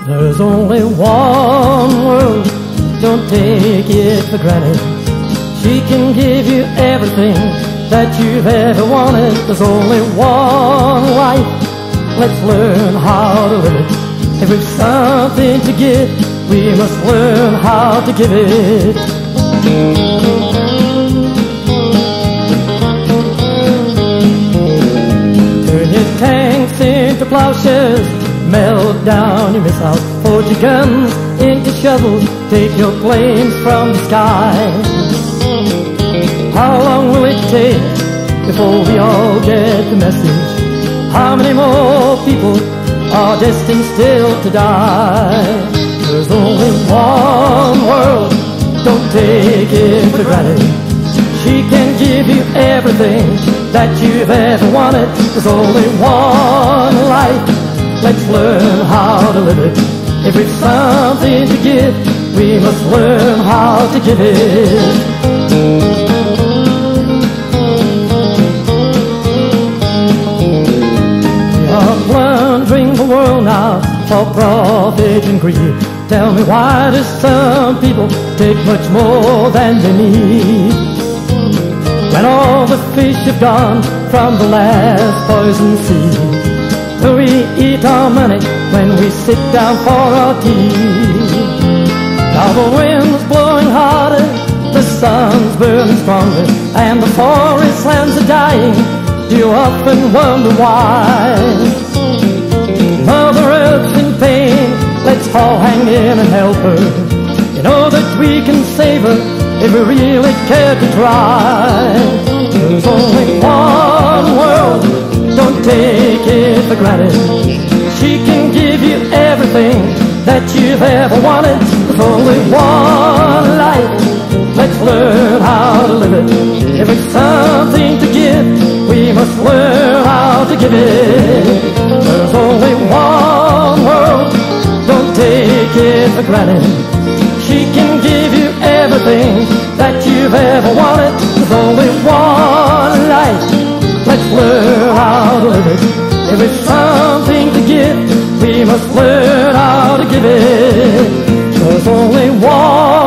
There's only one world, don't take it for granted. She can give you everything that you've ever wanted. There's only one life, let's learn how to live it. If we've something to give, we must learn how to give it. Turn your tanks into plowshares, melt down your missiles, forge your guns into shovels, take your planes from the sky. How long will it take before we all get the message? How many more people are destined still to die? There's only one world, don't take it for granted. She can give you everything that you've ever wanted. There's only one life, let's learn how to live it. If we've something to give, we must learn how to give it. We are plundering the world now for profit and greed. Tell me, why do some people take much more than they need? When all the fish have gone from the last poison sea, do we eat our money when we sit down for our tea? Now the wind's blowing harder, the sun's burning stronger, and the forest lands are dying. Do you often wonder why? Mother Earth's in pain, let's all hang in and help her. You know that we can save her if we really care to try. There's only one world, don't take it for granted. She can give you everything that you've ever wanted. There's only one life, let's learn how to live it. If it's something to give, we must learn how to give it. There's only one world, don't take it for granted. She can give you everything that you've ever wanted. There's only one life, let's learn how to live it. If it's something to give, we must learn how to give it. There's only one